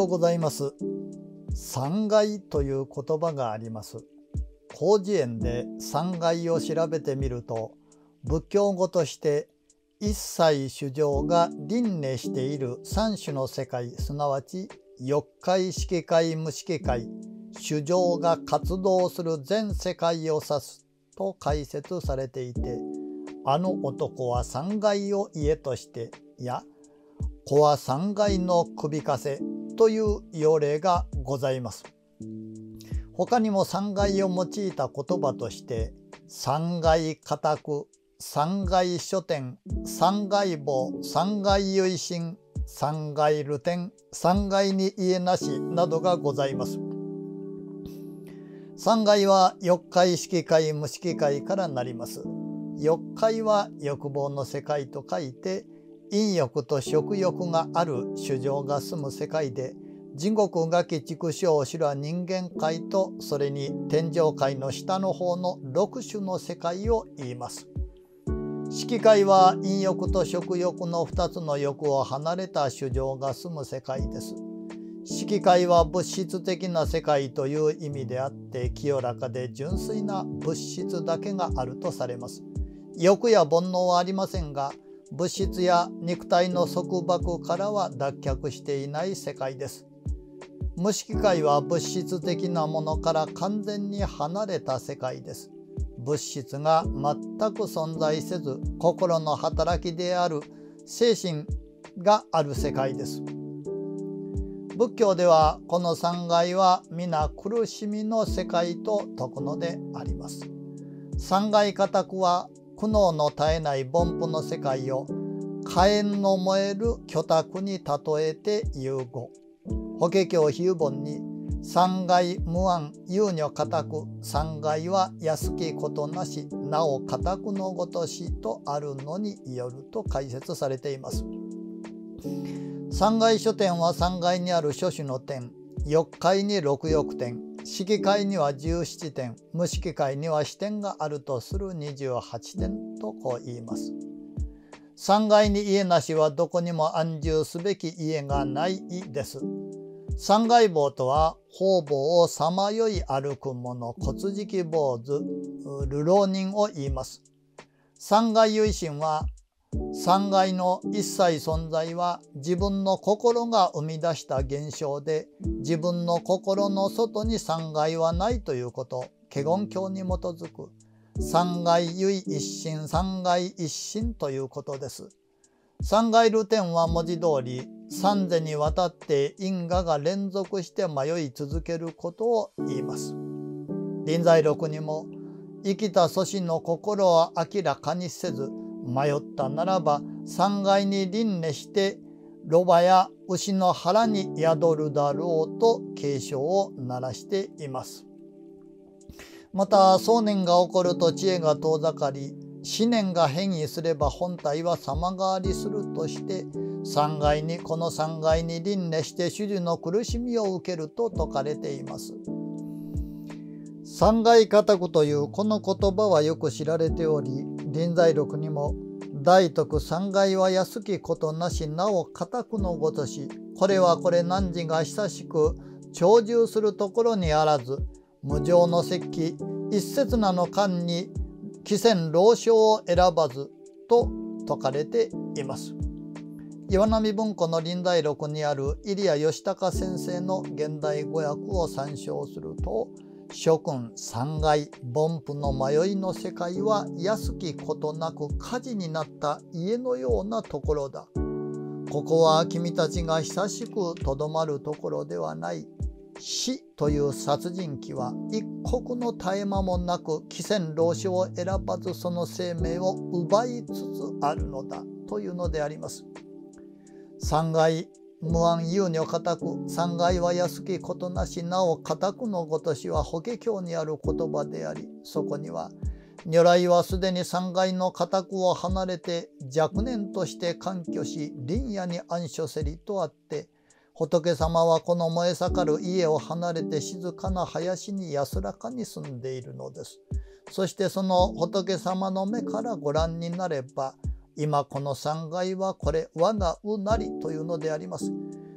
うございます。三害という言葉があります。広辞苑で三害を調べてみると、仏教語として一切衆生が輪廻している三種の世界、すなわち欲界、色界、無色界、衆生が活動する全世界を指すと解説されていて、あの男は三害を家として、子は三害の首かせという要例がございます。他にも三害を用いた言葉として、三害家宅、三害書店、三害房、三害唯心、三害流転、三害に家なしなどがございます。三害は欲界、色界、無色界からなります。欲界は欲望の世界と書いて、陰欲と食欲がある衆生が住む世界で、地獄、餓鬼、畜生、修羅、人間界と、それに天上界の下の方の6種の世界を言います。色界は陰欲と食欲の2つの欲を離れた衆生が住む世界です。色界は物質的な世界という意味であって、清らかで純粋な物質だけがあるとされます。欲や煩悩はありませんが、物質や肉体の束縛からは脱却していない世界です。無色界は物質的なものから完全に離れた世界です。物質が全く存在せず、心の働きである精神がある世界です。仏教ではこの三害は皆苦しみの世界と説くのであります。三害家宅は苦悩の絶えない凡夫の世界を火炎の燃える居宅に例えて言う語。法華経比喩本に三害無安有女家宅、三害は安きことなし、なお家宅のごとしとあるのによると解説されています。三害書店は三害にある諸種の点、欲界に6欲点、色界には17点、無色界には視点があるとする28点とこう言います。三害に家なしはどこにも安住すべき家がないです。三害坊とは方々をさまよい歩く者、骨敷坊主、流浪人を言います。三害唯心は、三害の一切存在は自分の心が生み出した現象で、自分の心の外に三害はないということ、華厳経に基づく三害唯一心、三害一心ということです。三害流転は文字通り三世にわたって因果が連続して迷い続けることを言います。臨済録にも、生きた祖師の心を明らかにせず、迷ったならば三害に輪廻してロバや牛の腹に宿るだろうと警鐘を鳴らしています。また想念が起こると知恵が遠ざかり、思念が変異すれば本体は様変わりするとして、この三害に輪廻して種々の苦しみを受けると説かれています。三害家宅というこの言葉はよく知られており、臨済録にも大徳三害は安きことなし、なお家宅のごとし、これはこれ汝が久しく長寿するところにあらず、無常の石器一刹那の間に貴賤老少を選ばずと説かれています。岩波文庫の臨済録にある入谷義隆先生の現代語訳を参照すると、諸君三害凡夫の迷いの世界は安きことなく火事になった家のようなところだ。ここは君たちが久しくとどまるところではない。死という殺人鬼は一刻の絶え間もなく貴賤老少を選ばずその生命を奪いつつあるのだというのであります。三害無安有女家宅、三害は安きことなし、なお家宅のごとしは法華経にある言葉であり、そこには如来はすでに三害の家宅を離れて若年として環居し林野に安所せりとあって、仏様はこの燃え盛る家を離れて静かな林に安らかに住んでいるのです。そしてその仏様の目からご覧になれば、今この三害はこれ我がうなりというのであります。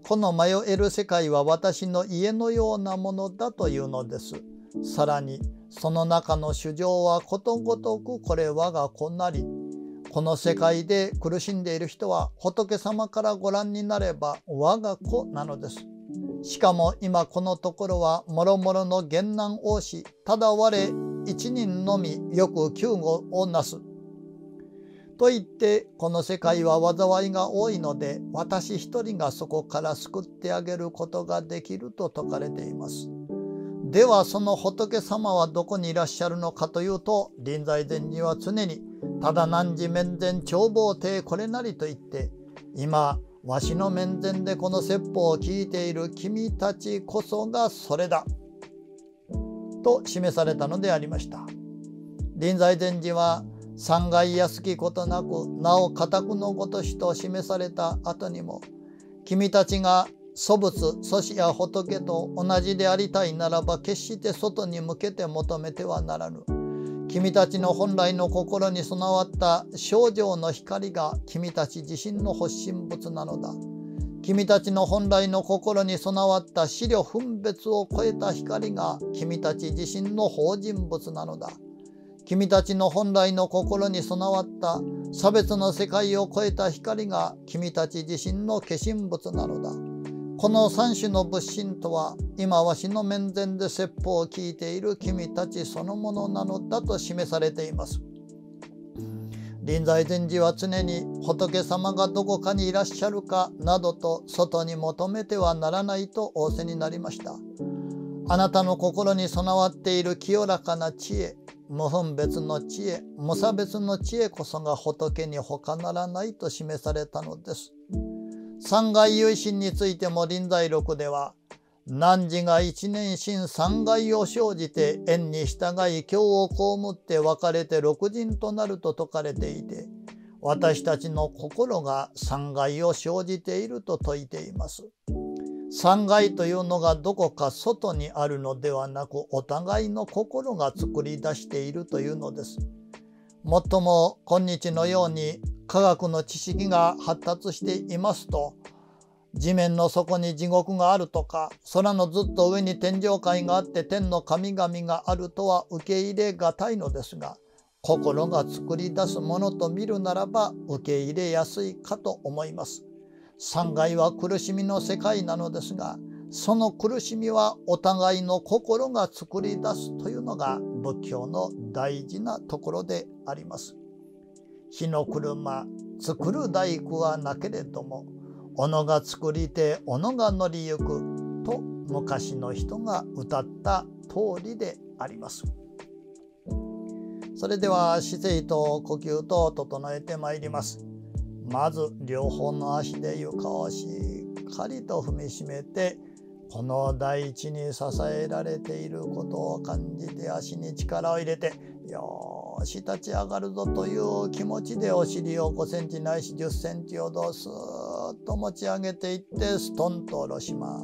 この迷える世界は私の家のようなものだというのです。さらにその中の主情はことごとくこれ我が子なり。この世界で苦しんでいる人は仏様からご覧になれば我が子なのです。しかも今このところはもろもろの元難多し、ただ我一人のみよく救護をなす。と言ってこの世界は災いが多いので私一人がそこから救ってあげることができると説かれています。ではその仏様はどこにいらっしゃるのかというと、臨済禅師は常にただ汝面前長坊亭これなりと言って、今わしの面前でこの説法を聞いている君たちこそがそれだと示されたのでありました。臨済禅師は三害安きことなくなお固くのごとしと示された後にも、君たちが祖仏祖師や仏と同じでありたいならば決して外に向けて求めてはならぬ。君たちの本来の心に備わった清浄の光が君たち自身の発信物なのだ。君たちの本来の心に備わった思慮分別を超えた光が君たち自身の法人物なのだ。君たちの本来の心に備わった差別の世界を超えた光が君たち自身の化身物なのだ。この三種の仏心とは今わしの面前で説法を聞いている君たちそのものなのだと示されています。臨済禅師は常に仏様がどこかにいらっしゃるかなどと外に求めてはならないと仰せになりました。あなたの心に備わっている清らかな知恵、無分別の知恵、無差別の知恵こそが仏に他ならないと示されたのです。三害有心についても臨済録では、汝が一年心三害を生じて縁に従い教を被って別れて六人となると説かれていて、私たちの心が三害を生じていると説いています。三害というのがどこか外にあるのではなく、お互いの心が作り出しているというのです。もっとも今日のように科学の知識が発達していますと、地面の底に地獄があるとか、空のずっと上に天上界があって天の神々があるとは受け入れがたいのですが、心が作り出すものと見るならば受け入れやすいかと思います。三害は苦しみの世界なのですが、その苦しみはお互いの心が作り出すというのが仏教の大事なところであります。火の車作る大工はなけれども、斧が作りて斧が乗りゆくと昔の人が歌った通りであります。それでは姿勢と呼吸と整えてまいります。まず両方の足で床をしっかりと踏みしめて、この大地に支えられていることを感じて足に力を入れて、よーし立ち上がるぞという気持ちでお尻を5センチないし10センチほどスーッと持ち上げていってストンと下ろします。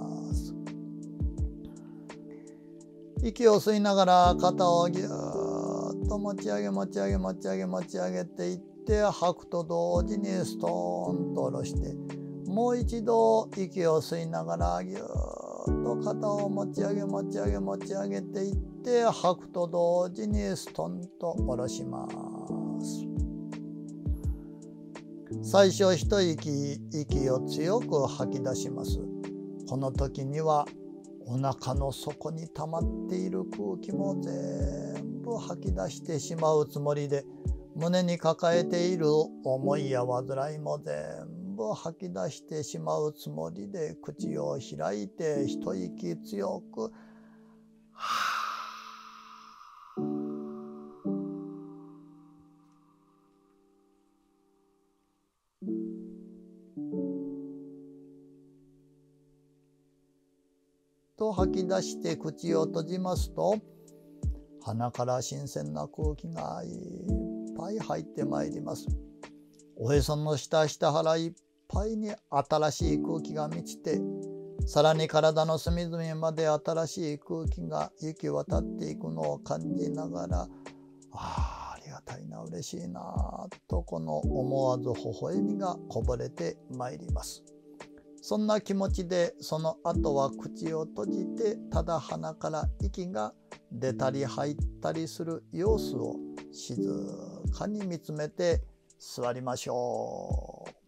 息を吸いながら肩をぎゅーっと持ち上げていって、吐くと同時にストーンと下ろして、もう一度息を吸いながらぎゅーっと肩を持ち上げていって、吐くと同時にストンと下ろします。最初一息を強く吐き出します。この時にはお腹の底に溜まっている空気も全部吐き出してしまうつもりで、胸に抱えている思いや煩いも全部吐き出してしまうつもりで、口を開いて一息強くと吐き出して口を閉じますと、鼻から新鮮な空気がいっぱい入ってまいります。おへその下腹いっぱいに新しい空気が満ちて、さらに体の隅々まで新しい空気が行き渡っていくのを感じながら、ありがたいな、嬉しいなと、この思わず微笑みがこぼれてまいります。 そんな気持ちでその後は口を閉じて、ただ鼻から息が出たり入ったりする様子を静かに見つめて座りましょう。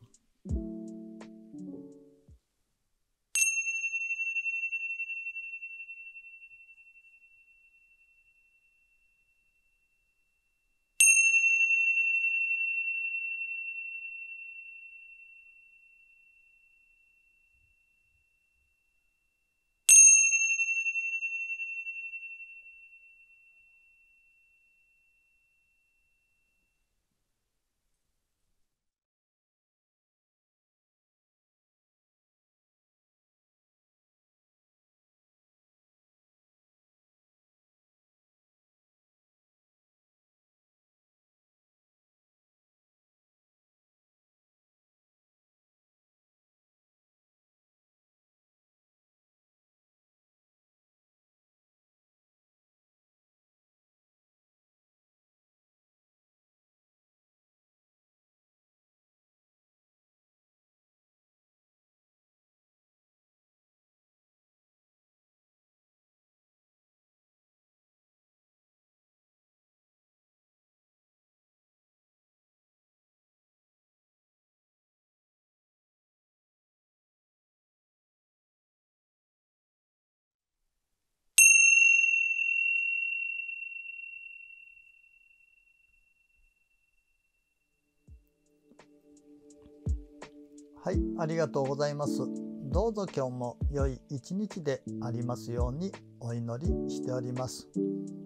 はい、ありがとうございます。どうぞ今日も良い一日でありますようにお祈りしております。